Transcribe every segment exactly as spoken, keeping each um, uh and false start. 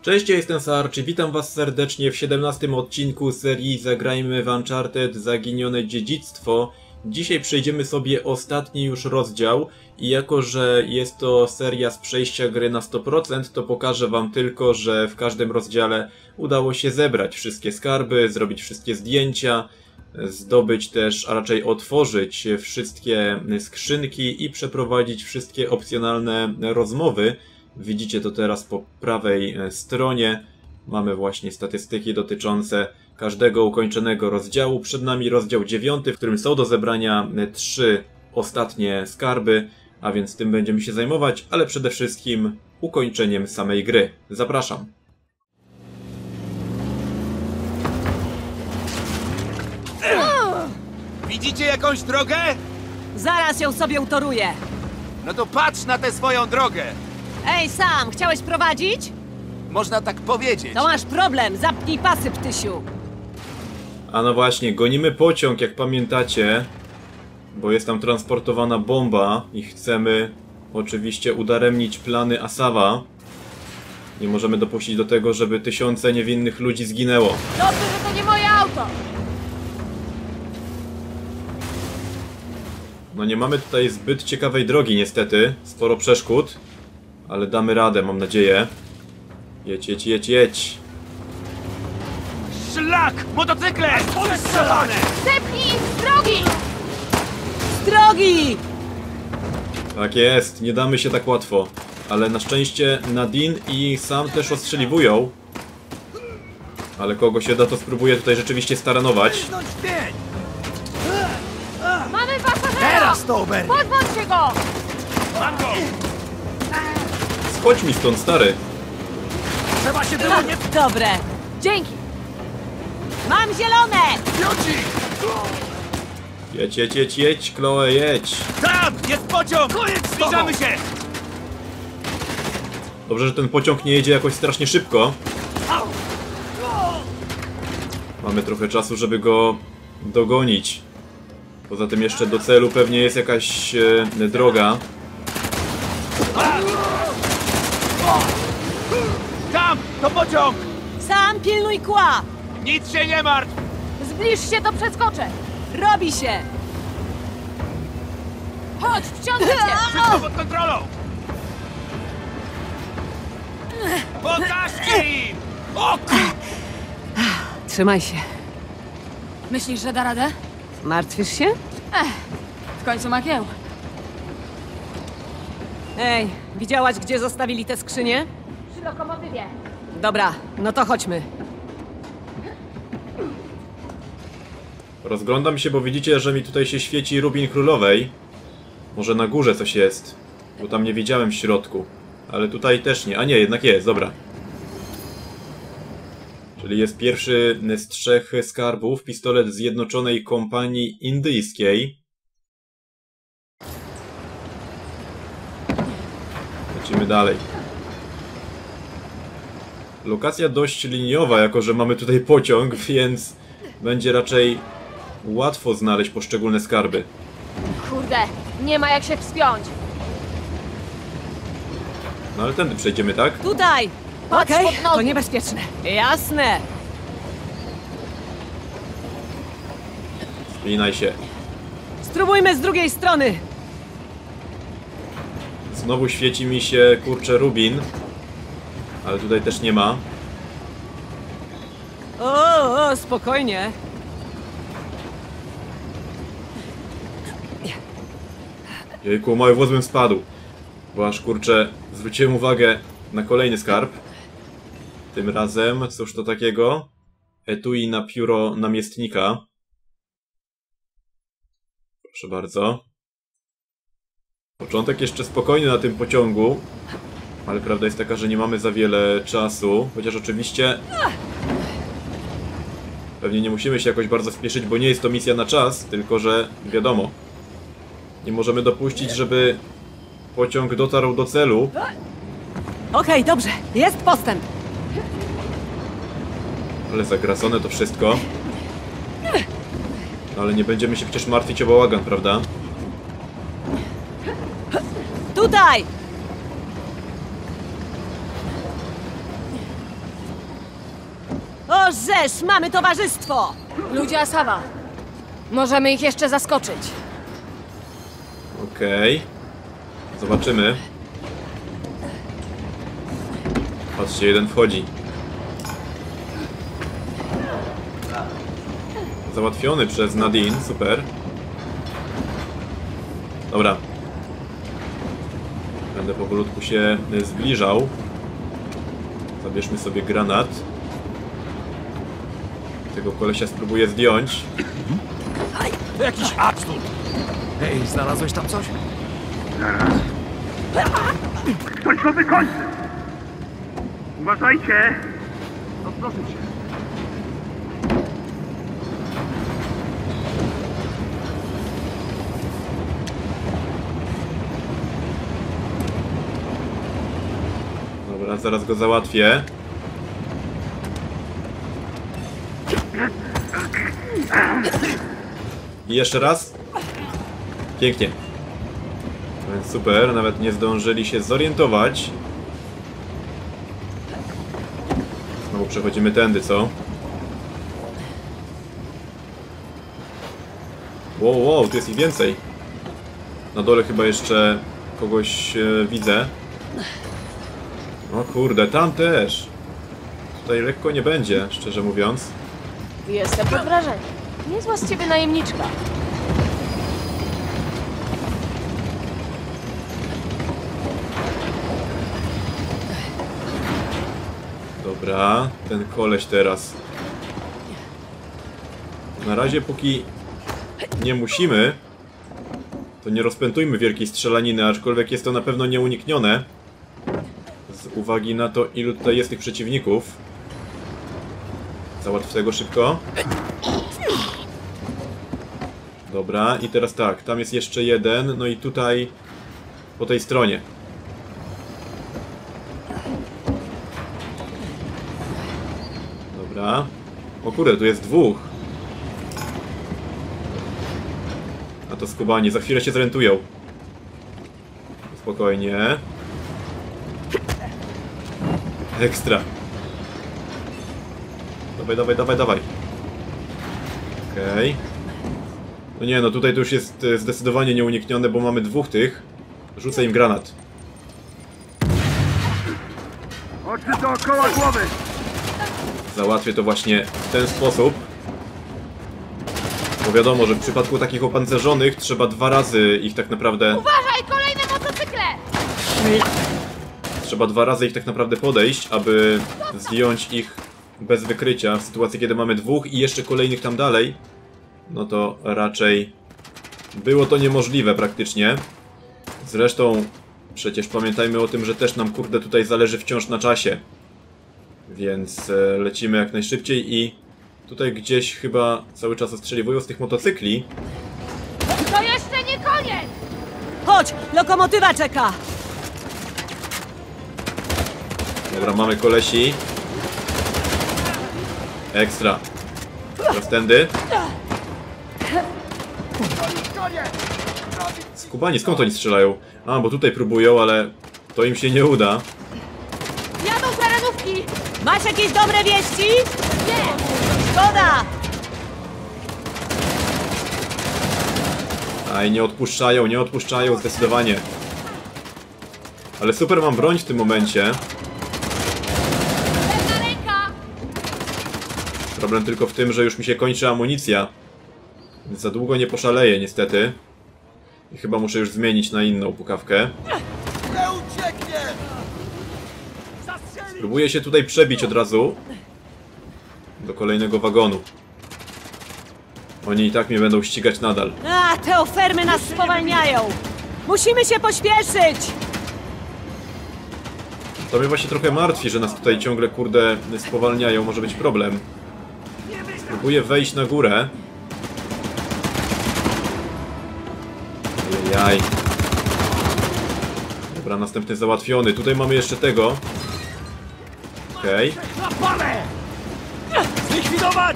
Cześć, ja jestem Sarch i witam was serdecznie w siedemnastym odcinku serii Zagrajmy w Uncharted Zaginione Dziedzictwo. Dzisiaj przejdziemy sobie ostatni już rozdział i jako, że jest to seria z przejścia gry na sto procent, to pokażę wam tylko, że w każdym rozdziale udało się zebrać wszystkie skarby, zrobić wszystkie zdjęcia, zdobyć też, a raczej otworzyć wszystkie skrzynki i przeprowadzić wszystkie opcjonalne rozmowy. Widzicie to teraz po prawej stronie. Mamy właśnie statystyki dotyczące każdego ukończonego rozdziału. Przed nami rozdział dziewiąty, w którym są do zebrania trzy ostatnie skarby, a więc tym będziemy się zajmować, ale przede wszystkim ukończeniem samej gry. Zapraszam. Widzicie jakąś drogę? Zaraz ją sobie utoruję. No to patrz na tę swoją drogę. Ej, Sam, chciałeś prowadzić? Można tak powiedzieć. To masz problem, zapnij pasy, ptysiu. A no właśnie, gonimy pociąg, jak pamiętacie, bo jest tam transportowana bomba i chcemy oczywiście udaremnić plany Asawa. Nie możemy dopuścić do tego, żeby tysiące niewinnych ludzi zginęło. Dobrze, że to nie moje auto. No nie mamy tutaj zbyt ciekawej drogi niestety, sporo przeszkód, ale damy radę, mam nadzieję. Jedź, jedź, jedź, jedź. Szlak! Motocykle! Strzelane! Zepnij z drogi! Z drogi! Tak jest, nie damy się tak łatwo. Ale na szczęście Nadine i Sam też ostrzeliwują. Ale kogo się da, to spróbuję tutaj rzeczywiście staranować. Mamy pasażera! Teraz to, Ober! Pozbądźcie go! Mam go! Schodź mi stąd, stary. Trzeba się było nie... Dobre, dzięki. Mam zielone! Pioci! Jedź, jedź, jedź, jedź, Chloe, jedź. Tam! Jest pociąg! Zbliżamy się! Dobrze, że ten pociąg nie jedzie jakoś strasznie szybko. Mamy trochę czasu, żeby go dogonić. Poza tym jeszcze do celu pewnie jest jakaś e, droga. Tam! To pociąg! Sam, pilnuj kła! Nic się nie martw! Zbliż się, to przeskoczę. Robi się. Chodź, wciągnę cię! Wszystko pod kontrolą! Pokażcie im! O kur... Trzymaj się. Myślisz, że da radę? Martwisz się? Ech, w końcu ma kieł. Ej, widziałaś, gdzie zostawili te skrzynie? Przy lokomotywie. Dobra, no to chodźmy. Rozglądam się, bo widzicie, że mi tutaj się świeci rubin królowej. Może na górze coś jest, bo tam nie widziałem w środku. Ale tutaj też nie. A nie, jednak jest, dobra. Czyli jest pierwszy z trzech skarbów, pistolet Zjednoczonej Kompanii Indyjskiej. Lecimy dalej. Lokacja dość liniowa, jako że mamy tutaj pociąg, więc będzie raczej łatwo znaleźć poszczególne skarby. Kurde, nie ma jak się wspiąć. No ale tędy przejdziemy, tak? Tutaj! Patrz Okej, pod nogi. to niebezpieczne. Jasne. Spinaj się. Spróbujmy z drugiej strony. Znowu świeci mi się, kurczę, rubin. Ale tutaj też nie ma. O, o, spokojnie. Jejku, mały włos bym spadł. Bo aż, kurczę, zwróciłem uwagę na kolejny skarb. Tym razem, cóż to takiego? Etui na pióro namiestnika. Proszę bardzo. Początek jeszcze spokojny na tym pociągu. Ale prawda jest taka, że nie mamy za wiele czasu. Chociaż oczywiście... Pewnie nie musimy się jakoś bardzo spieszyć, bo nie jest to misja na czas. Tylko że, wiadomo, nie możemy dopuścić, żeby pociąg dotarł do celu. Okej, dobrze, jest postęp. Ale zagracone to wszystko. Ale nie będziemy się przecież martwić o bałagan, prawda? Tutaj! żeż, mamy towarzystwo! Ludzie Asawa. Możemy ich jeszcze zaskoczyć. Okej. Zobaczymy. Patrzcie, jeden wchodzi. Załatwiony przez Nadine, super. Dobra. Będę powolutku się zbliżał. Zabierzmy sobie granat. Tego kolesia spróbuję zdjąć. To jakiś absurd. Hej, znalazłeś tam coś? Ktoś go wykończy! Uważajcie! No proszę cię. Dobra, zaraz go załatwię. I jeszcze raz. Pięknie. Więc super, nawet nie zdążyli się zorientować. Znowu przechodzimy tędy, co? Wow, wow, tu jest ich więcej. Na dole chyba jeszcze kogoś e, widzę. O kurde, tam też. Tutaj lekko nie będzie, szczerze mówiąc. Jestem pod wrażeniem. Niezła z ciebie najemniczka. Dobra, ten koleś teraz. Na razie póki nie musimy, to nie rozpętujmy wielkiej strzelaniny, aczkolwiek jest to na pewno nieuniknione. Z uwagi na to, ilu tutaj jest tych przeciwników. Załatw tego szybko. Dobra, i teraz tak, tam jest jeszcze jeden, no i tutaj po tej stronie. Dobra. O kurde, tu jest dwóch. A to skubani, za chwilę się zorientują. Spokojnie. Ekstra. Dawaj, dawaj, dawaj, dawaj. Okej. Okay. No nie, no tutaj to już jest zdecydowanie nieuniknione, bo mamy dwóch tych. Rzucę im granat. Oczy dookoła głowy! Załatwię to właśnie w ten sposób. Bo wiadomo, że w przypadku takich opancerzonych trzeba dwa razy ich tak naprawdę... Uważaj, kolejne motocykle! Trzeba dwa razy ich tak naprawdę podejść, aby zdjąć ich bez wykrycia. W sytuacji, kiedy mamy dwóch i jeszcze kolejnych tam dalej, no to raczej było to niemożliwe praktycznie. Zresztą przecież pamiętajmy o tym, że też nam kurde tutaj zależy wciąż na czasie. Więc e, lecimy jak najszybciej i tutaj gdzieś chyba cały czas ostrzeliwują z tych motocykli. To jeszcze nie koniec! Chodź, lokomotywa czeka! Dobra, mamy kolesi. Ekstra. Teraz tędy. Skubani, skąd oni strzelają? A, bo tutaj próbują, ale to im się nie uda. Jadą terenówki! Masz jakieś dobre wieści? Nie! Szkoda! Aj, nie odpuszczają, nie odpuszczają zdecydowanie. Ale super mam broń w tym momencie. Pewna ręka! Problem tylko w tym, że już mi się kończy amunicja. Więc za długo nie poszaleję niestety. I chyba muszę już zmienić na inną pukawkę. Nie ucieknie! Próbuję się tutaj przebić od razu do kolejnego wagonu. Oni i tak mnie będą ścigać nadal. A, te ofermy nas spowalniają! Musimy się pośpieszyć! To mnie właśnie trochę martwi, że nas tutaj ciągle kurde spowalniają. Może być problem. Próbuję wejść na górę. Jaj. Dobra, następny załatwiony. Tutaj mamy jeszcze tego. Okej. Okay. Łapane! Zlikwidować!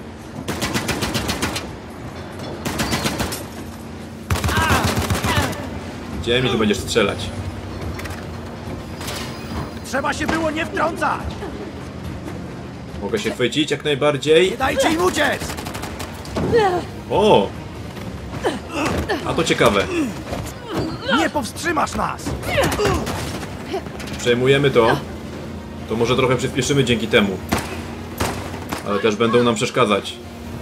Gdzie mi tu będziesz strzelać? Trzeba się było nie wtrącać! Mogę się chwycić jak najbardziej. Nie dajcie im uciec! O! A to ciekawe. Nie powstrzymasz nas! Przejmujemy to. To może trochę przyspieszymy dzięki temu. Ale też będą nam przeszkadzać.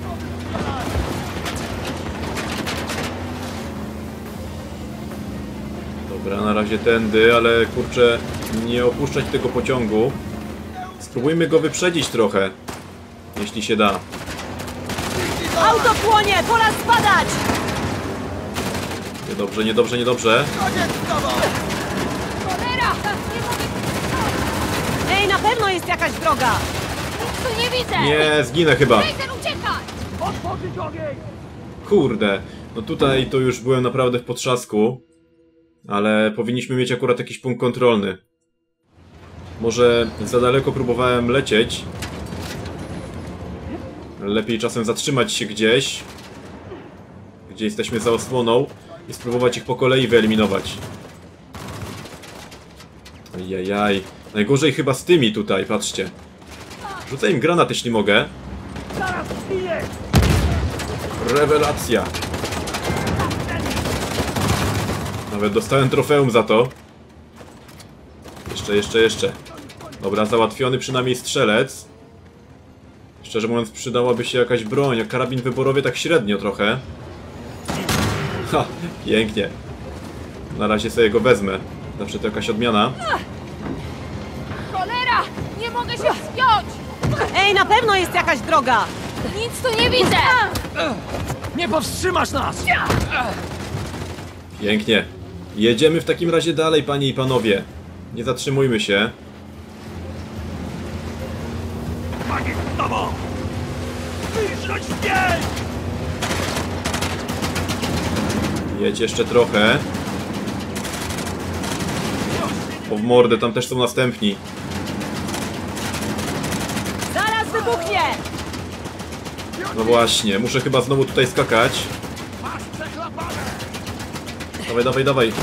Dobra, na razie tędy, ale kurczę, nie opuszczać tego pociągu. Spróbujmy go wyprzedzić trochę, jeśli się da. Auto płonie! Pora spadać! Niedobrze, niedobrze, niedobrze. Cholera! Nie mogę... Ej, na pewno jest jakaś droga! Nic tu nie widzę! Nie, zginę chyba. Razer, uciekaj! Otworzyć ogień! Kurde, no tutaj to już byłem naprawdę w potrzasku. Ale powinniśmy mieć akurat jakiś punkt kontrolny. Może za daleko próbowałem lecieć. Lepiej czasem zatrzymać się gdzieś, gdzie jesteśmy za osłoną, i spróbować ich po kolei wyeliminować. Ajajaj. Najgorzej chyba z tymi tutaj, patrzcie. Rzucę im granat, jeśli mogę. Zaraz zbiję! Rewelacja. Nawet dostałem trofeum za to. Jeszcze, jeszcze, jeszcze. Dobra, załatwiony przynajmniej strzelec. Szczerze mówiąc, przydałaby się jakaś broń, a karabin wyborowy tak średnio trochę. Ha, pięknie. Na razie sobie go wezmę. Zawsze to jakaś odmiana. Cholera! Nie mogę się wspiąć! Ej, na pewno jest jakaś droga! Nic tu nie widzę! Nie powstrzymasz nas! Pięknie. Jedziemy w takim razie dalej, panie i panowie. Nie zatrzymujmy się. Panie z tobą! Wyżreć mnie! Jedź jeszcze trochę. O w mordę, tam też są następni. Zaraz wybuchnie! No właśnie, muszę chyba znowu tutaj skakać. Masz przeklapane! Dawaj, dawaj, dawaj.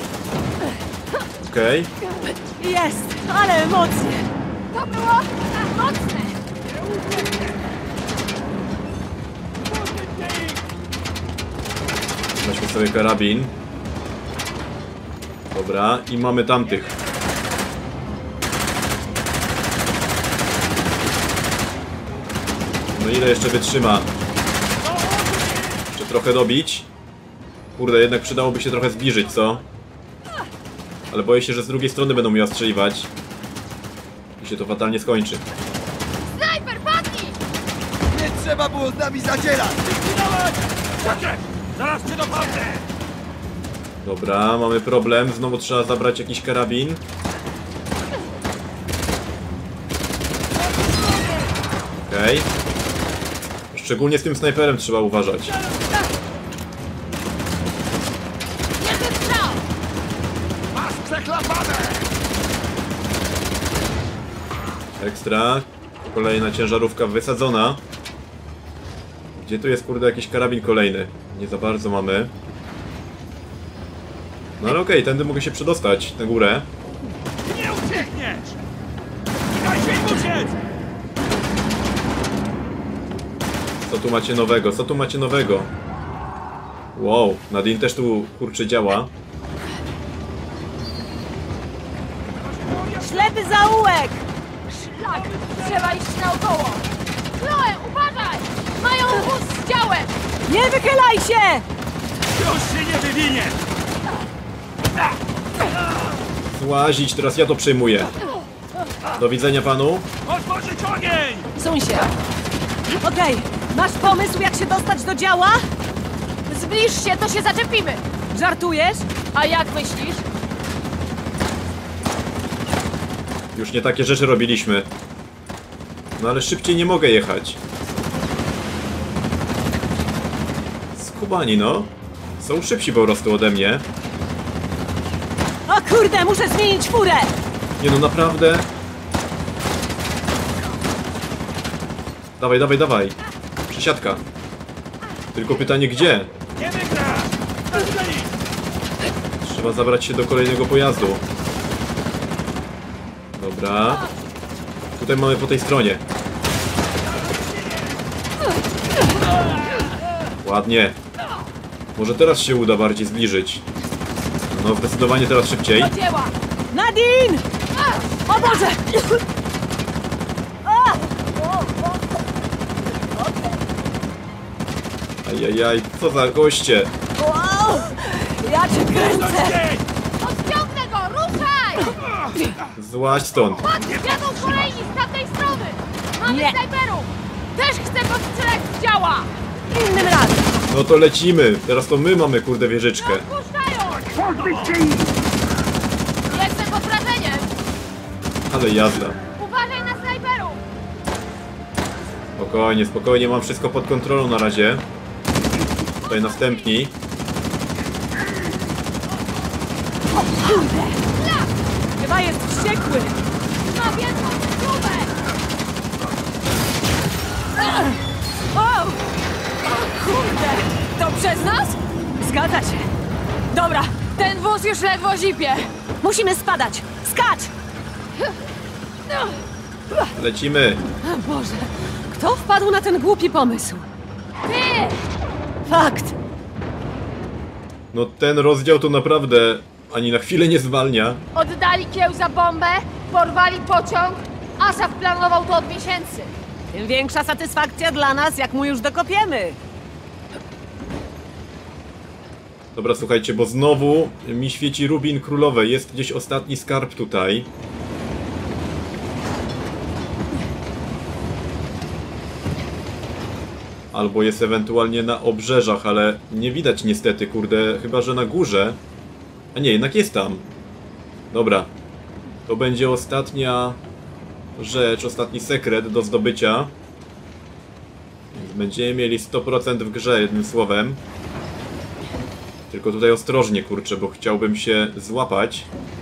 Okej. Jest! Ale emocje! To było mocne! Weźmy sobie karabin. Dobra, i mamy tamtych. No ile jeszcze wytrzyma? Jeszcze trochę dobić. Kurde, jednak przydałoby się trochę zbliżyć, co? Ale boję się, że z drugiej strony będą mi ostrzeliwać. I się to fatalnie skończy. Snajper, padnij! Nie trzeba było z nami zadzierać! Czekaj! Zaraz cię dopadnę! Dobra, mamy problem. Znowu trzeba zabrać jakiś karabin. Okej. Szczególnie z tym snajperem trzeba uważać. Jeden strzał! Masz przeklapane! Ekstra. Kolejna ciężarówka wysadzona. Gdzie tu jest, kurde, jakiś karabin kolejny? Nie za bardzo mamy. No ale okej, tędy mogę się przedostać na górę. Nie uciekniesz! Nie daj się im uciec! Co tu macie nowego? Co tu macie nowego? Wow, Nadine też tu, kurczę, działa. Ślepy zaułek! Szlak! Trzeba iść naokoło! Chloe, uważaj! Mają wóz z ciałem! Nie wychylaj się! Już się nie wywinie! Złazić, teraz ja to przejmuję. Do widzenia panu. Otworzyć ogień! Suń się! Okej, masz pomysł, jak się dostać do działa? Zbliż się, to się zaczepimy! Żartujesz? A jak myślisz? Już nie takie rzeczy robiliśmy. No ale szybciej nie mogę jechać. Skubani, no. Są szybsi po prostu ode mnie. O kurde, muszę zmienić furę! Nie no, naprawdę. Dawaj, dawaj, dawaj. Przesiadka. Tylko pytanie gdzie? Nie wygrasz! Zastrzeli! Trzeba zabrać się do kolejnego pojazdu. Dobra. Tutaj mamy po tej stronie. Ładnie. Może teraz się uda bardziej zbliżyć. No, zdecydowanie teraz szybciej. Do dzieła! Nadine! O Boże! Ajajaj, co za goście. Wow! Ja cię kręcę! Odciągnę go! Ruszaj! Złaź stąd. Patrz, jadą kolejni z tamtej strony! Mamy Nie. snajperów! Też chcę postrzelać z działa! Innym razem! No to lecimy. Teraz to my mamy, kurde, wieżyczkę. Puszczają! Jestem pod wrażeniem! Ale jazda. Uważaj na snajperów! Spokojnie, spokojnie, mam wszystko pod kontrolą na razie. Tutaj następni. Chyba jest wściekły! Ma wielką śrubę! O! O kurde! To przez nas? Zgadza się. Dobra, Ten wóz już ledwo zipie! musimy spadać! Skacz! Lecimy. O Boże, kto wpadł na ten głupi pomysł? Ty! Fakt! No ten rozdział to naprawdę ani na chwilę nie zwalnia. Oddali kieł za bombę, porwali pociąg. Asaf planował to od miesięcy. Tym większa satysfakcja dla nas, jak mu już dokopiemy. Dobra, słuchajcie, bo znowu mi świeci rubin królowej. Jest gdzieś ostatni skarb tutaj. Albo jest ewentualnie na obrzeżach, ale nie widać niestety, kurde, chyba że na górze. A nie, jednak jest tam. Dobra. To będzie ostatnia rzecz, ostatni sekret do zdobycia. Więc będziemy mieli sto procent w grze, jednym słowem. Tylko tutaj ostrożnie, kurczę, bo chciałbym się złapać.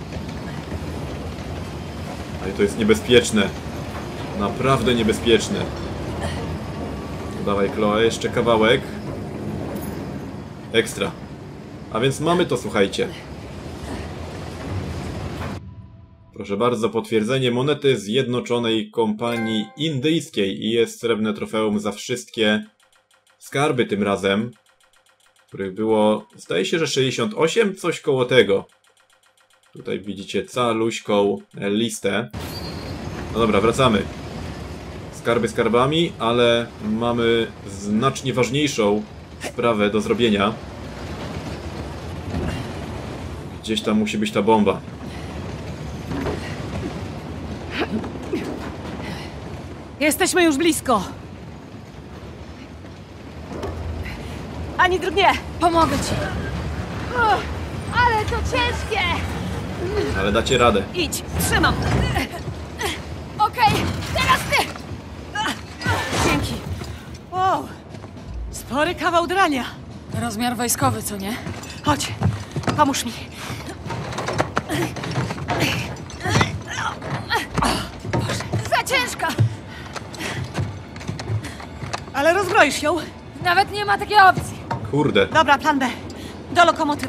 Ale to jest niebezpieczne. Naprawdę niebezpieczne. Dawaj, Chloe, jeszcze kawałek. Ekstra. A więc mamy to, słuchajcie. Proszę bardzo, potwierdzenie monety Zjednoczonej Kompanii Indyjskiej i jest srebrne trofeum za wszystkie skarby tym razem, których było, zdaje się, że sześćdziesiąt osiem, coś koło tego. Tutaj widzicie caluśką listę. No dobra, wracamy. Skarby skarbami, ale mamy znacznie ważniejszą sprawę do zrobienia. Gdzieś tam musi być ta bomba. Jesteśmy już blisko. Ani drgnie! Pomogę ci. Uch, ale to ciężkie! Ale dacie radę. Idź, trzymam! Okej, teraz ty! Dzięki. Wow, spory kawał drania. Rozmiar wojskowy, co nie? Chodź, pomóż mi. Za ciężka! Ale rozbroisz ją. Nawet nie ma takiej opcji. Kurde, Dobra, plan B. Do lokomotywy.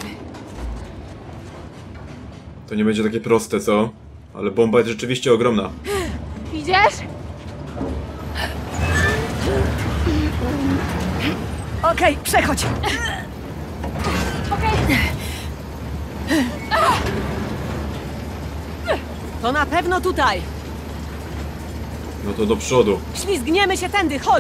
to nie będzie takie proste, co? Ale bomba jest rzeczywiście ogromna. Idziesz? Okej, przechodź. Okej. To na pewno tutaj. No to do przodu. Ślizgniemy się tędy, chodź.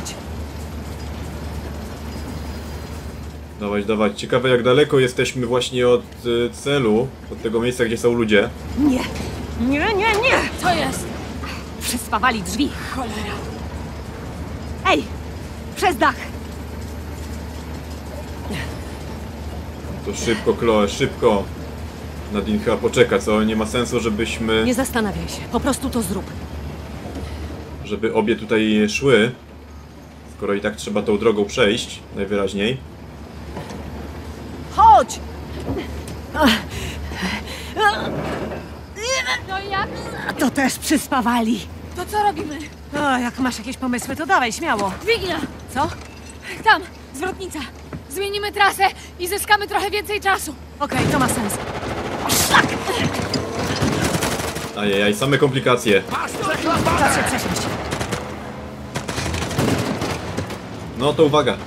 Dawać, dawać. Ciekawe, jak daleko jesteśmy właśnie od y, celu, od tego miejsca, gdzie są ludzie. Nie, nie, nie, nie. Co jest? Przyspawali drzwi. Cholera. Ej, przez dach. To szybko, Chloe, szybko. Nadine chyba poczeka, co? Nie ma sensu, żebyśmy... Nie zastanawiaj się, po prostu to zrób. żeby obie tutaj szły. Skoro i tak trzeba tą drogą przejść, najwyraźniej. Chodź! No i jak? To też przyspawali. To co robimy? O, jak masz jakieś pomysły, to dawaj, śmiało. Dźwignia! Co? Tam, zwrotnica. Zmienimy trasę i zyskamy trochę więcej czasu. Okej, to ma sens. Szlak! Ajajaj, same komplikacje. Czas się przesiąść. No to uwaga.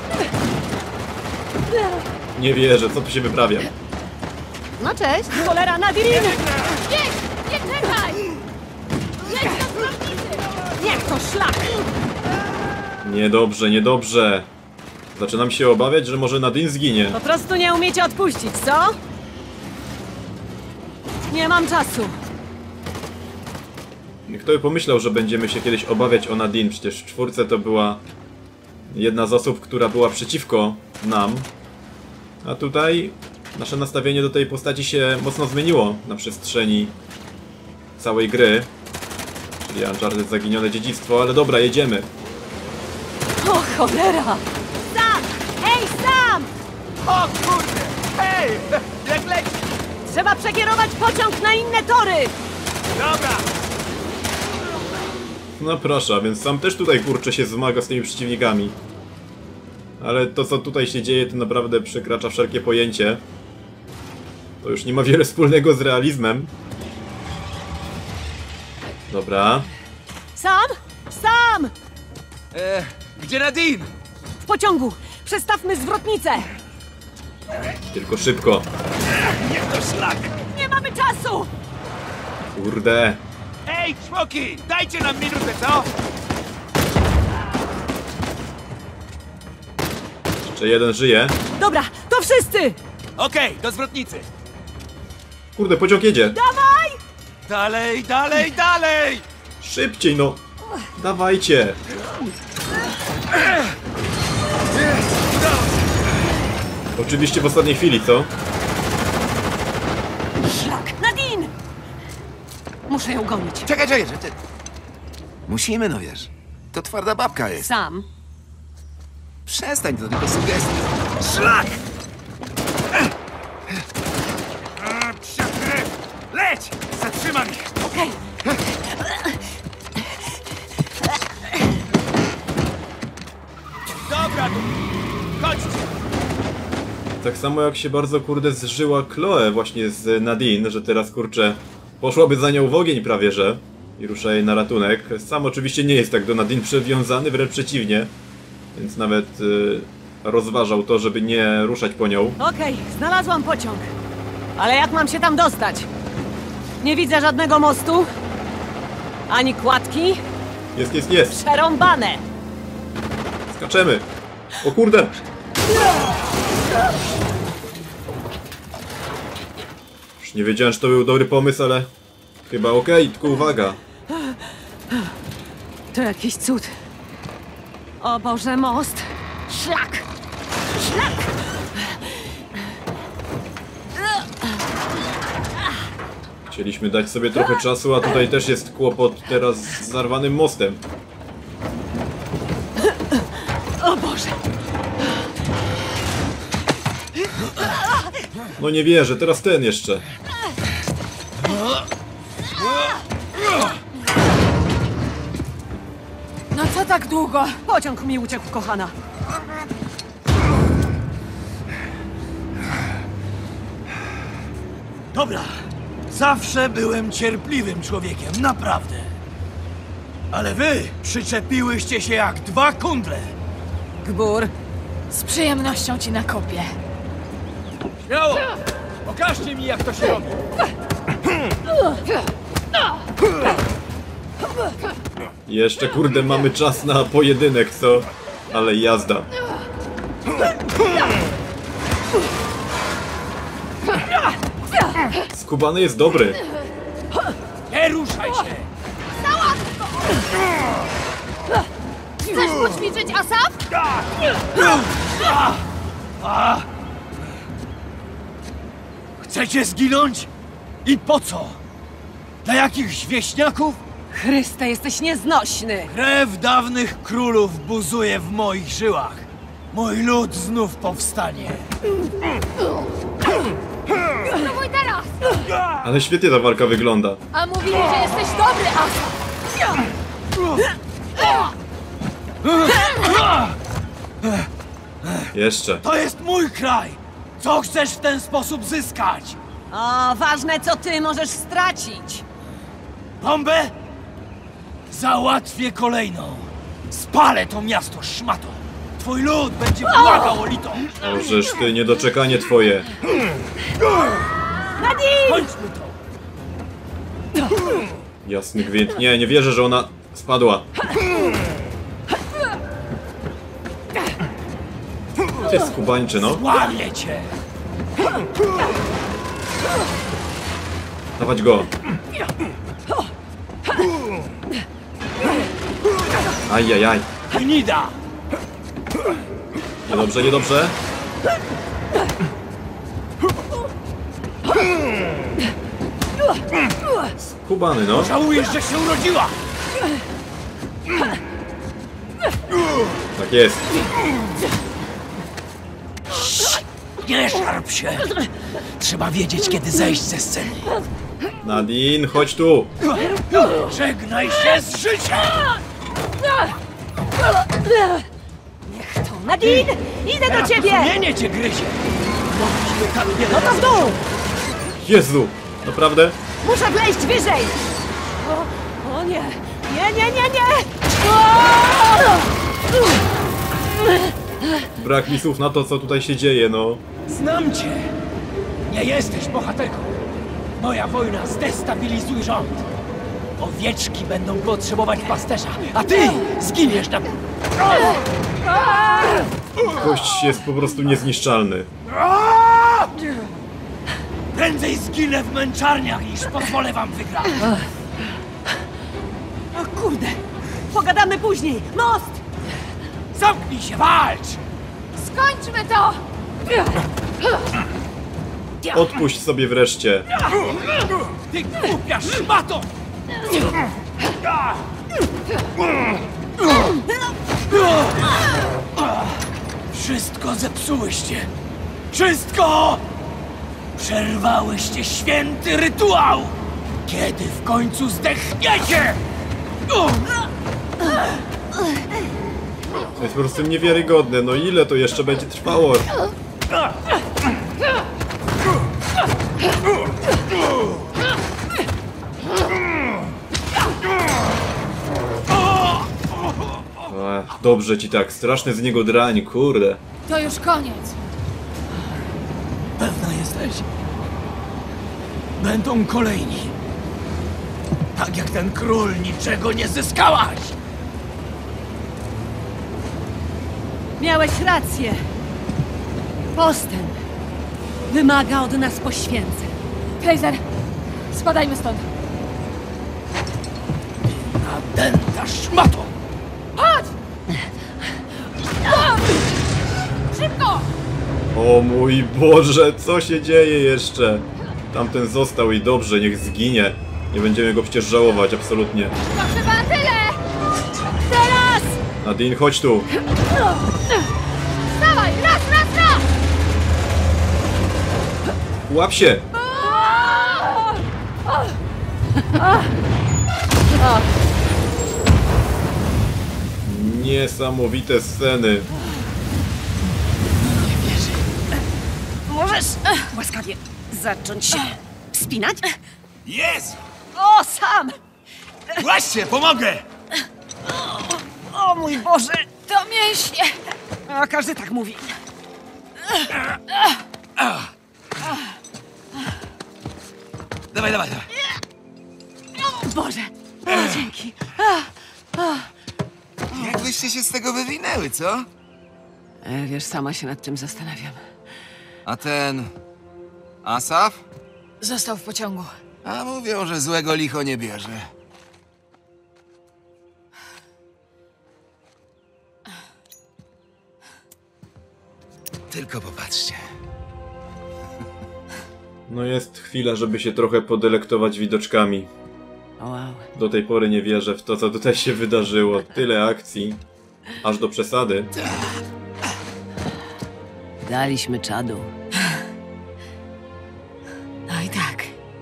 Nie wierzę, co tu się wyprawia. No cześć. Cholera, Nadine! Nie, nie czekaj! Leć do zwrotnicy! Niech to szlak! Niedobrze, niedobrze. Zaczynam się obawiać, że może Nadine zginie. Po prostu nie umiecie odpuścić, co? Nie mam czasu. Kto by pomyślał, że będziemy się kiedyś obawiać o Nadine? Przecież w czwórce to była jedna z osób, która była przeciwko nam. A tutaj nasze nastawienie do tej postaci się mocno zmieniło na przestrzeni całej gry. Czyli Uncharted Zaginione Dziedzictwo, ale dobra, jedziemy. O cholera! Sam! Hej, Sam! O kurde! Hej! Jak leci! Trzeba przekierować pociąg na inne tory! Dobra! No proszę, a więc sam też tutaj kurczę się zmaga z tymi przeciwnikami. Ale to co tutaj się dzieje to naprawdę przekracza wszelkie pojęcie. To już nie ma wiele wspólnego z realizmem. Dobra. Sam! Sam! E, gdzie Nadine? W pociągu! Przestawmy zwrotnicę! Tylko szybko. Niech to szlak! Nie mamy czasu! Kurde. Ej, czwoki! Dajcie nam minutę, co? Jeszcze jeden żyje. Dobra, to wszyscy! Okej, do zwrotnicy! Kurde, pociąg jedzie. Dawaj! Dalej, dalej, dalej! Szybciej no. Dawajcie. Oczywiście w ostatniej chwili, co? Szlak! Nadine! Muszę ją gonić. Czekaj, czekaj, czekaj. Musimy, no wiesz. To twarda babka jest. Sam! Przestań, to tylko sugestia. Szlak! A, psia krew! Leć! Zatrzymam ich! Okej! Dobra, tu! Chodźcie! Tak samo jak się bardzo kurde zżyła Chloe właśnie z Nadine, że teraz kurczę poszłaby za nią w ogień prawie że i rusza jej na ratunek. Sam oczywiście nie jest tak do Nadine przywiązany, wręcz przeciwnie. Więc nawet y, rozważał to, żeby nie ruszać po nią. Okej, znalazłam pociąg. Ale jak mam się tam dostać? Nie widzę żadnego mostu. Ani kładki. Jest, jest, jest! Przerąbane! Skaczemy! O kurde! Już nie wiedziałem, czy to był dobry pomysł, ale chyba okej, tylko uwaga. To jakiś cud. O Boże, most! Szlak! Szlak! Chcieliśmy dać sobie trochę czasu, a tutaj też jest kłopot teraz z zarwanym mostem. O Boże! No nie wierzę, teraz ten jeszcze. No co tak długo? Pociąg mi uciekł, kochana. Dobra, zawsze byłem cierpliwym człowiekiem, naprawdę. Ale wy przyczepiłyście się jak dwa kundle. Gbur. Z przyjemnością ci nakopię. Śmiało! Pokażcie mi, jak to się robi. Jeszcze kurde mamy czas na pojedynek, co? Ale jazda. Skubany jest dobry. Nie ruszaj się! Chcesz poćwiczyć, Asaf? Chcecie zginąć? I po co? Dla jakichś wieśniaków? Chryste, jesteś nieznośny. Krew dawnych królów buzuje w moich żyłach. Mój lud znów powstanie. Spróbuj teraz! Ale świetnie ta walka wygląda. A mówili, że jesteś dobry, Asaf! Jeszcze. To jest mój kraj! Co chcesz w ten sposób zyskać? O, ważne, co ty możesz stracić. Bombę? Załatwię kolejną. Spalę to miasto szmatą. twój lud będzie błagał o litość! Możesz ty, niedoczekanie twoje. Kończmy to! Jasny gwint. Nie, nie wierzę, że ona spadła. Ty skubańczy, no. Łamię cię! Dawać go. Ajajaj. Gnida! Niedobrze, niedobrze. Skubany, no. Żałujesz, że się urodziła! Tak jest. Nie szarp się! Trzeba wiedzieć, kiedy zejść ze sceny. Nadine, chodź tu. Żegnaj się z życiem! Niech to, Nadine! Idę do ciebie! Sumienie cię gryzie! No to w dół! Jezu. Naprawdę? Muszę wleźć wyżej! O, o nie! Nie, nie, nie, nie! Brak mi słów na to, co tutaj się dzieje, no. Znam cię! Nie jesteś bohaterką! Moja wojna zdestabilizuje rząd! Owieczki będą potrzebować pasterza, a ty zginiesz na... Gość jest po prostu niezniszczalny. Prędzej zginę w męczarniach, niż pozwolę wam wygrać! O kurde! Pogadamy później! Most! Zamknij się, walcz! Skończmy to! Odpuść sobie wreszcie. Ty głupia szmato! Wszystko zepsułyście! Wszystko! Przerwałyście święty rytuał! Kiedy w końcu zdechniecie? To jest po prostu niewiarygodne. No ile to jeszcze będzie trwało? Ech, dobrze ci tak. Straszny z niego drań, kurde. To już koniec. Pewna jesteś? Będą kolejni. Tak jak ten król, niczego nie zyskałaś! Miałeś rację. Postęp wymaga od nas poświęceń. Fraser, spadajmy stąd. Nadęta szmato! Chodź! Szybko! O mój Boże, co się dzieje jeszcze? Tamten został i dobrze, niech zginie. Nie będziemy go przecież żałować, absolutnie. To chyba tyle! Teraz! Nadine, chodź tu. Dawaj, raz, raz, raz! Łap się! Niesamowite sceny. Możesz łaskawie zacząć się wspinać? Jest! O, sam! Właśnie, pomogę! O mój Boże! To mięśnie! A każdy tak mówi. Dawaj, dawaj, dawaj. O Boże! O, dzięki. Jak byście się z tego wywinęły, co? E, wiesz, sama się nad tym zastanawiam. A ten... Asaf? Został w pociągu. A mówią, że złego licho nie bierze. Tylko popatrzcie. No jest chwila, żeby się trochę podelektować widoczkami. Wow. Do tej pory nie wierzę w to, co tutaj się wydarzyło. Tyle akcji. Aż do przesady. Daliśmy czadu. No i tak.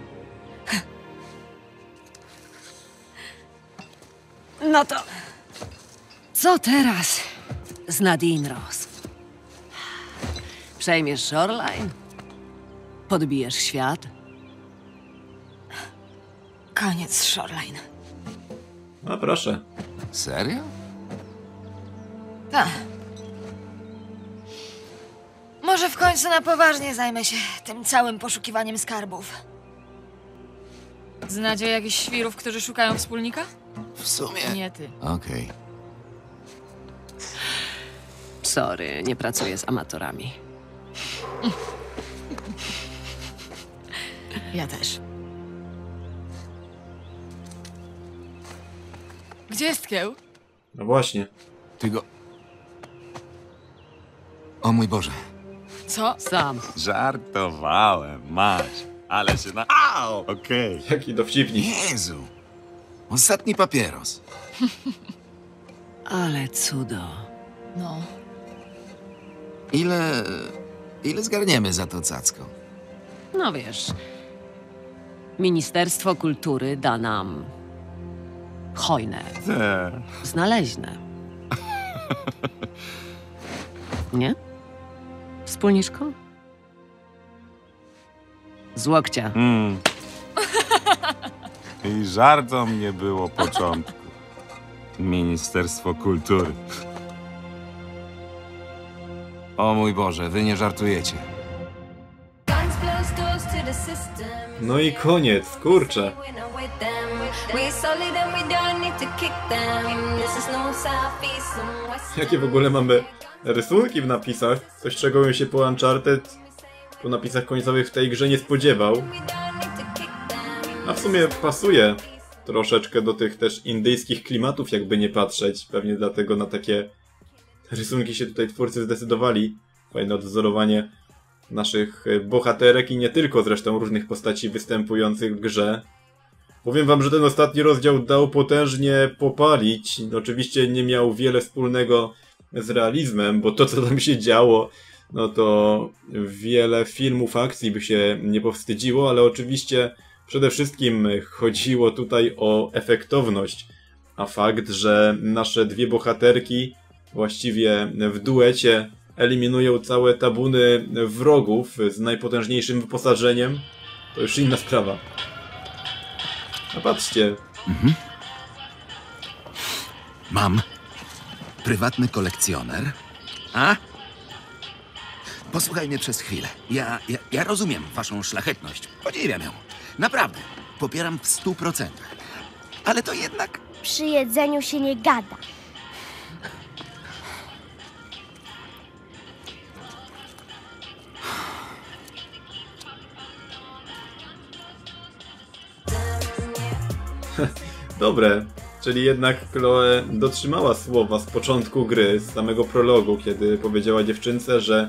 No to... Co teraz z Nadine Ross? Przejmiesz Shoreline? Podbijesz świat? Koniec Shoreline. A proszę. Serio? Tak. może w końcu na poważnie zajmę się tym całym poszukiwaniem skarbów. Znacie jakichś świrów, którzy szukają wspólnika? W sumie... Nie ty. Okej. Sorry, nie pracuję z amatorami. Ja też. Gdzie jest Kieł? No właśnie. Ty go... O mój Boże. Co? Sam. Żartowałem, masz. Ale się na... Au! Okej. Jaki dowcipnik. Jezu. Ostatni papieros. Ale cudo. No. Ile... Ile zgarniemy za to cacko? No wiesz, Ministerstwo Kultury da nam hojne, Te. znaleźne. Nie? Wspólniczko? Z łokcia. Mm. I żartom nie było początku. Ministerstwo Kultury. O mój Boże, wy nie żartujecie. No i koniec, kurczę. Jakie w ogóle mamy rysunki w napisach? Coś, czego bym się po Uncharted, po napisach końcowych w tej grze nie spodziewał. A w sumie pasuje troszeczkę do tych też indyjskich klimatów, jakby nie patrzeć. Pewnie dlatego na takie rysunki się tutaj twórcy zdecydowali. Fajne odwzorowanie naszych bohaterek i nie tylko zresztą różnych postaci występujących w grze. Powiem wam, że ten ostatni rozdział dał potężnie popalić. Oczywiście nie miał wiele wspólnego z realizmem, bo to co tam się działo, no to wiele filmów akcji by się nie powstydziło, ale oczywiście przede wszystkim chodziło tutaj o efektowność. A fakt, że nasze dwie bohaterki właściwie w duecie eliminują całe tabuny wrogów z najpotężniejszym wyposażeniem, to już inna sprawa. A patrzcie. Mhm. Mam prywatny kolekcjoner. A? Posłuchaj mnie przez chwilę. Ja, ja, ja rozumiem waszą szlachetność. Podziwiam ją. Naprawdę. Popieram w stu procentach. Ale to jednak... Przy jedzeniu się nie gada. Dobre. Czyli jednak Chloe dotrzymała słowa z początku gry, z samego prologu, kiedy powiedziała dziewczynce, że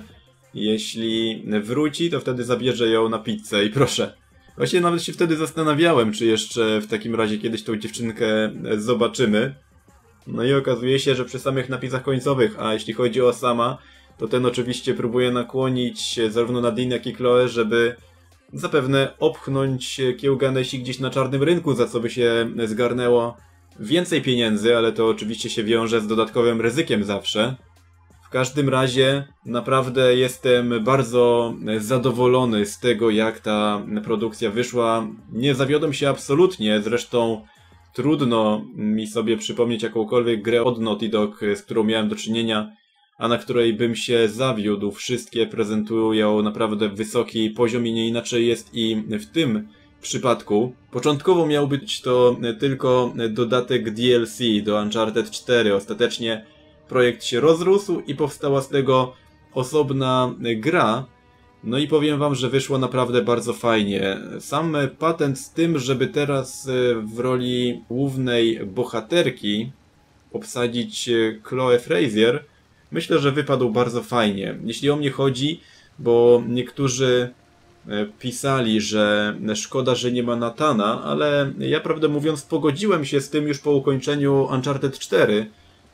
jeśli wróci, to wtedy zabierze ją na pizzę i proszę. Właśnie nawet się wtedy zastanawiałem, czy jeszcze w takim razie kiedyś tą dziewczynkę zobaczymy. No i okazuje się, że przy samych napisach końcowych, a jeśli chodzi o Sama, to ten oczywiście próbuje nakłonić zarówno Nadine, jak i Chloe, żeby zapewne opchnąć Kieł Ganesi gdzieś na czarnym rynku, za co by się zgarnęło więcej pieniędzy, ale to oczywiście się wiąże z dodatkowym ryzykiem zawsze. W każdym razie naprawdę jestem bardzo zadowolony z tego, jak ta produkcja wyszła. Nie zawiodłem się absolutnie, zresztą trudno mi sobie przypomnieć jakąkolwiek grę od Naughty Dog, z którą miałem do czynienia, a na której bym się zawiódł. Wszystkie prezentują naprawdę wysoki poziom i nie inaczej jest i w tym przypadku. Początkowo miał być to tylko dodatek D L C do Uncharted cztery. Ostatecznie projekt się rozrósł i powstała z tego osobna gra. No i powiem wam, że wyszło naprawdę bardzo fajnie. Sam patent z tym, żeby teraz w roli głównej bohaterki obsadzić Chloe Frazier, myślę, że wypadł bardzo fajnie. Jeśli o mnie chodzi, bo niektórzy pisali, że szkoda, że nie ma Nathana, ale ja prawdę mówiąc pogodziłem się z tym już po ukończeniu Uncharted cztery,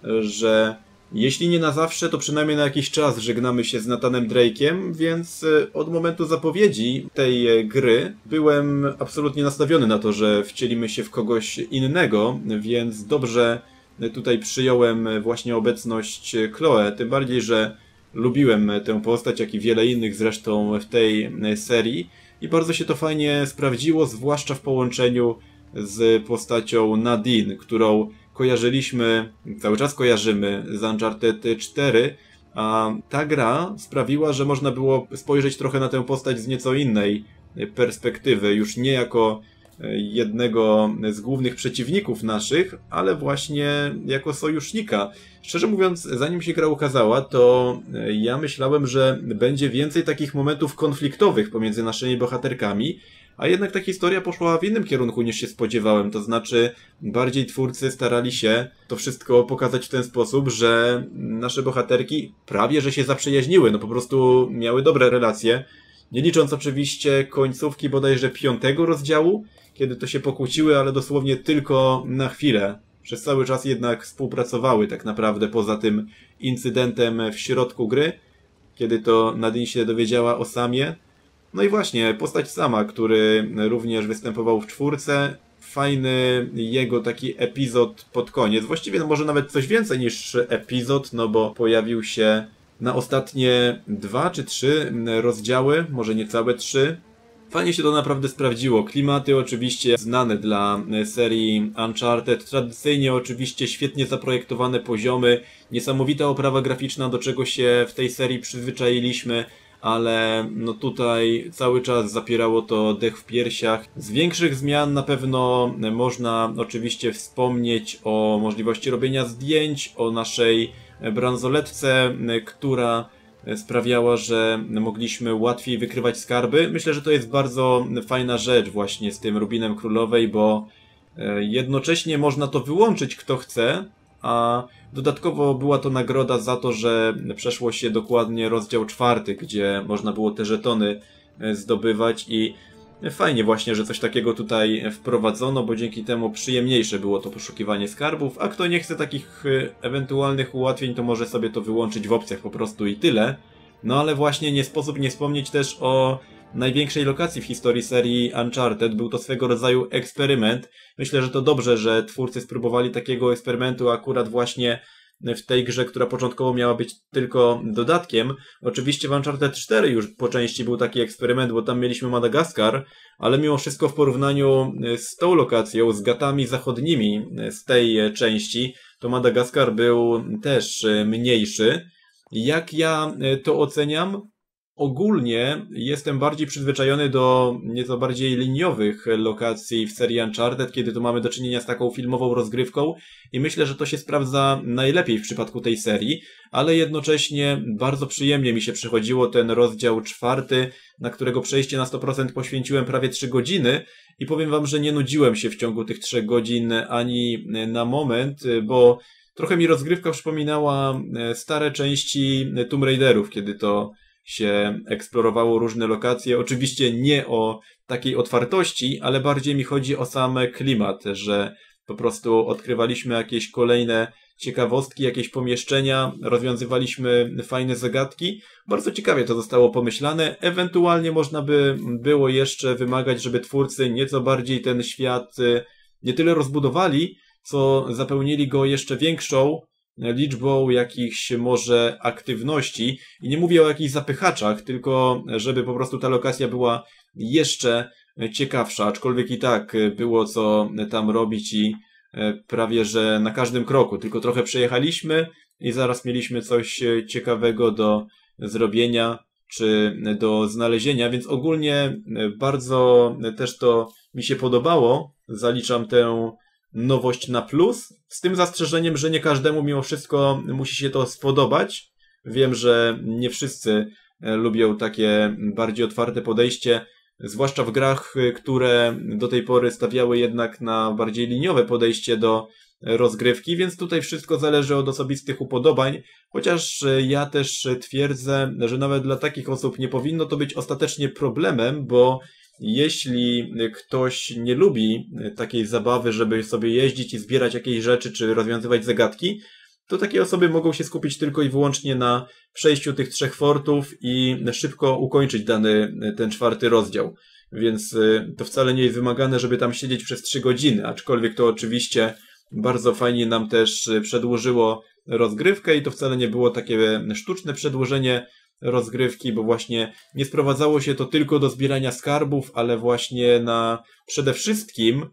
że jeśli nie na zawsze, to przynajmniej na jakiś czas żegnamy się z Nathanem Drake'iem, więc od momentu zapowiedzi tej gry byłem absolutnie nastawiony na to, że wcielimy się w kogoś innego, więc dobrze tutaj przyjąłem właśnie obecność Chloe, tym bardziej, że lubiłem tę postać, jak i wiele innych zresztą w tej serii i bardzo się to fajnie sprawdziło, zwłaszcza w połączeniu z postacią Nadine, którą kojarzyliśmy, cały czas kojarzymy z Uncharted cztery, A ta gra sprawiła, że można było spojrzeć trochę na tę postać z nieco innej perspektywy, już nie jako jednego z głównych przeciwników naszych, ale właśnie jako sojusznika. Szczerze mówiąc, zanim się gra ukazała, to ja myślałem, że będzie więcej takich momentów konfliktowych pomiędzy naszymi bohaterkami, a jednak ta historia poszła w innym kierunku niż się spodziewałem, to znaczy bardziej twórcy starali się to wszystko pokazać w ten sposób, że nasze bohaterki prawie że się zaprzyjaźniły, no po prostu miały dobre relacje, nie licząc oczywiście końcówki bodajże piątego rozdziału, kiedy to się pokłóciły, ale dosłownie tylko na chwilę. Przez cały czas jednak współpracowały tak naprawdę poza tym incydentem w środku gry, kiedy to Nadine się dowiedziała o Samie. No i właśnie, postać Sama, który również występował w czwórce, fajny jego taki epizod pod koniec. Właściwie no może nawet coś więcej niż epizod, no bo pojawił się na ostatnie dwa czy trzy rozdziały, może niecałe trzy. Fajnie się to naprawdę sprawdziło. Klimaty oczywiście znane dla serii Uncharted. Tradycyjnie oczywiście świetnie zaprojektowane poziomy. Niesamowita oprawa graficzna, do czego się w tej serii przyzwyczailiśmy. Ale no tutaj cały czas zapierało to dech w piersiach. Z większych zmian na pewno można oczywiście wspomnieć o możliwości robienia zdjęć, o naszej bransoletce, która sprawiała, że mogliśmy łatwiej wykrywać skarby. Myślę, że to jest bardzo fajna rzecz właśnie z tym Rubinem Królowej, bo jednocześnie można to wyłączyć kto chce, a dodatkowo była to nagroda za to, że przeszło się dokładnie rozdział czwarty, gdzie można było te żetony zdobywać i fajnie właśnie, że coś takiego tutaj wprowadzono, bo dzięki temu przyjemniejsze było to poszukiwanie skarbów, a kto nie chce takich ewentualnych ułatwień, to może sobie to wyłączyć w opcjach po prostu i tyle. No ale właśnie nie sposób nie wspomnieć też o największej lokacji w historii serii Uncharted. Był to swego rodzaju eksperyment. Myślę, że to dobrze, że twórcy spróbowali takiego eksperymentu akurat właśnie w tej grze, która początkowo miała być tylko dodatkiem. Oczywiście w Uncharted cztery już po części był taki eksperyment, bo tam mieliśmy Madagaskar, ale mimo wszystko w porównaniu z tą lokacją, z gatami zachodnimi z tej części, to Madagaskar był też mniejszy. Jak ja to oceniam? Ogólnie jestem bardziej przyzwyczajony do nieco bardziej liniowych lokacji w serii Uncharted, kiedy to mamy do czynienia z taką filmową rozgrywką i myślę, że to się sprawdza najlepiej w przypadku tej serii, ale jednocześnie bardzo przyjemnie mi się przychodziło ten rozdział czwarty, na którego przejście na sto procent poświęciłem prawie trzy godziny i powiem wam, że nie nudziłem się w ciągu tych trzech godzin ani na moment, bo trochę mi rozgrywka przypominała stare części Tomb Raiderów, kiedy to się eksplorowało różne lokacje. Oczywiście nie o takiej otwartości, ale bardziej mi chodzi o sam klimat, że po prostu odkrywaliśmy jakieś kolejne ciekawostki, jakieś pomieszczenia, rozwiązywaliśmy fajne zagadki. Bardzo ciekawie to zostało pomyślane. Ewentualnie można by było jeszcze wymagać, żeby twórcy nieco bardziej ten świat nie tyle rozbudowali, co zapełnili go jeszcze większą liczbą jakichś może aktywności i nie mówię o jakichś zapychaczach, tylko żeby po prostu ta lokacja była jeszcze ciekawsza, aczkolwiek i tak było co tam robić i prawie że na każdym kroku, tylko trochę przejechaliśmy i zaraz mieliśmy coś ciekawego do zrobienia czy do znalezienia, więc ogólnie bardzo też to mi się podobało, zaliczam tę nowość na plus, z tym zastrzeżeniem, że nie każdemu mimo wszystko musi się to spodobać. Wiem, że nie wszyscy lubią takie bardziej otwarte podejście, zwłaszcza w grach, które do tej pory stawiały jednak na bardziej liniowe podejście do rozgrywki, więc tutaj wszystko zależy od osobistych upodobań, chociaż ja też twierdzę, że nawet dla takich osób nie powinno to być ostatecznie problemem, bo jeśli ktoś nie lubi takiej zabawy, żeby sobie jeździć i zbierać jakieś rzeczy, czy rozwiązywać zagadki, to takie osoby mogą się skupić tylko i wyłącznie na przejściu tych trzech fortów i szybko ukończyć dany ten czwarty rozdział. Więc to wcale nie jest wymagane, żeby tam siedzieć przez trzy godziny, aczkolwiek to oczywiście bardzo fajnie nam też przedłużyło rozgrywkę i to wcale nie było takie sztuczne przedłużenie rozgrywki, bo właśnie nie sprowadzało się to tylko do zbierania skarbów, ale właśnie na przede wszystkim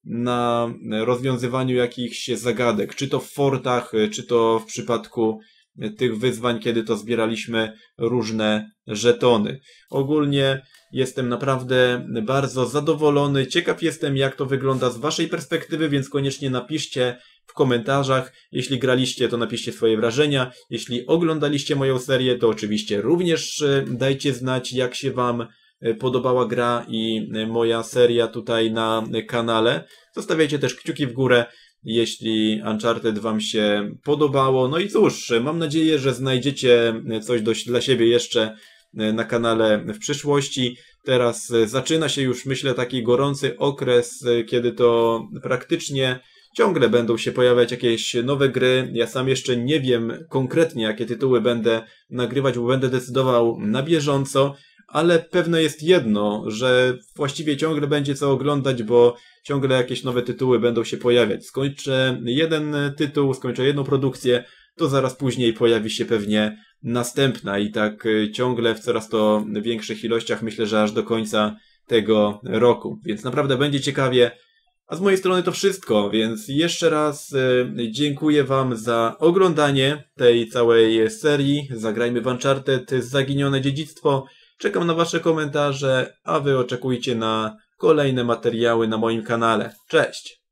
na rozwiązywaniu jakichś zagadek, czy to w fortach, czy to w przypadku tych wyzwań, kiedy to zbieraliśmy różne żetony. Ogólnie jestem naprawdę bardzo zadowolony. Ciekaw jestem, jak to wygląda z waszej perspektywy, więc koniecznie napiszcie w komentarzach. Jeśli graliście, to napiszcie swoje wrażenia. Jeśli oglądaliście moją serię, to oczywiście również dajcie znać, jak się wam podobała gra i moja seria tutaj na kanale. Zostawiajcie też kciuki w górę, jeśli Uncharted wam się podobało. No i cóż, mam nadzieję, że znajdziecie coś do, dla siebie jeszcze na kanale w przyszłości. Teraz zaczyna się już, myślę, taki gorący okres, kiedy to praktycznie ciągle będą się pojawiać jakieś nowe gry. Ja sam jeszcze nie wiem konkretnie, jakie tytuły będę nagrywać, bo będę decydował na bieżąco, ale pewne jest jedno, że właściwie ciągle będzie co oglądać, bo ciągle jakieś nowe tytuły będą się pojawiać. Skończę jeden tytuł, skończę jedną produkcję, to zaraz później pojawi się pewnie następna i tak ciągle w coraz to większych ilościach, myślę, że aż do końca tego roku. Więc naprawdę będzie ciekawie. A z mojej strony to wszystko, więc jeszcze raz dziękuję wam za oglądanie tej całej serii. Zagrajmy w Uncharted Zaginione Dziedzictwo. Czekam na wasze komentarze, a wy oczekujcie na kolejne materiały na moim kanale. Cześć!